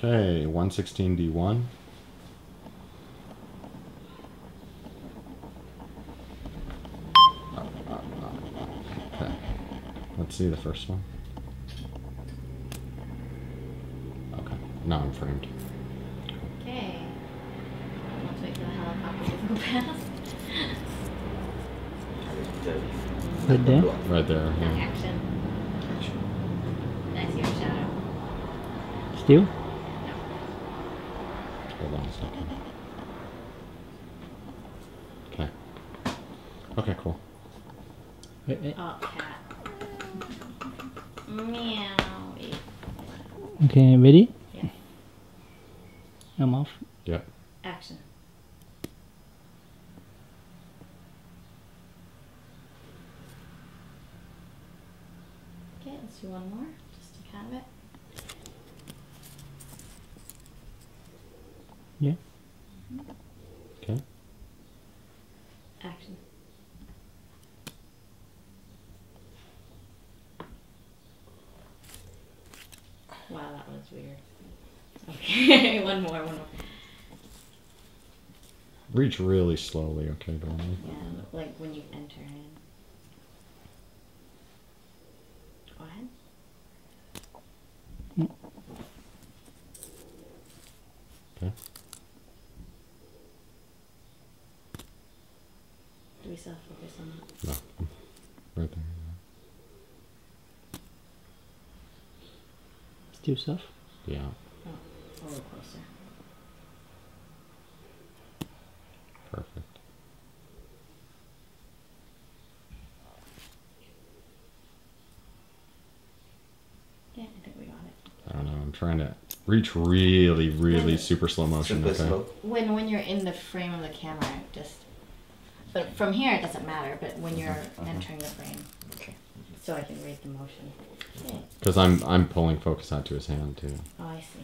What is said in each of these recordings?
Okay, 116D1. Okay. Let's see the first one. Okay. Now I'm framed. Okay. Let's wait for the helicopter to go past. Right there. Right there, yeah. Action. I see your shadow. Still? Hold on a second. Okay. Okay, cool. Wait, wait. Oh, cat. Meow. Okay, ready? Yeah. I'm off. Yep. Action. Okay, let's do one more, just to have it. Yeah. Okay. Action. Wow, that was weird. Okay, one more. Reach really slowly, okay, Dorothy? Yeah, like when you enter in. Go ahead. Okay. Do we still focus on that? No. Right there. Still soft. Yeah. Oh, it's a little closer. Perfect. Yeah, I think we got it. I don't know. I'm trying to reach really, really Yeah. super slow motion. Super Okay. slow. When you're in the frame of the camera, just. But from here it doesn't matter. But when you're entering the frame, Okay. so I can read the motion. Okay. Because I'm pulling focus out to his hand too. Oh, I see.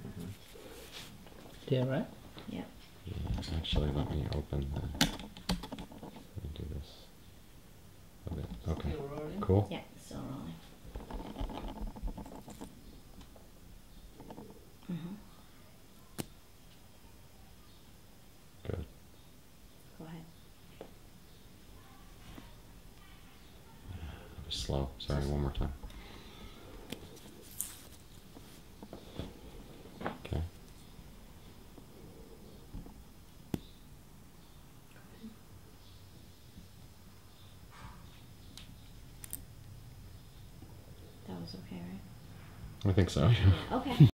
There, right? Yep. Yeah, actually, let me open the. Let me do this. Okay. Cool. Yeah, it's still rolling. Good. Go ahead. Just slow. Sorry. One more time. Okay. That was okay, right? I think so. Okay.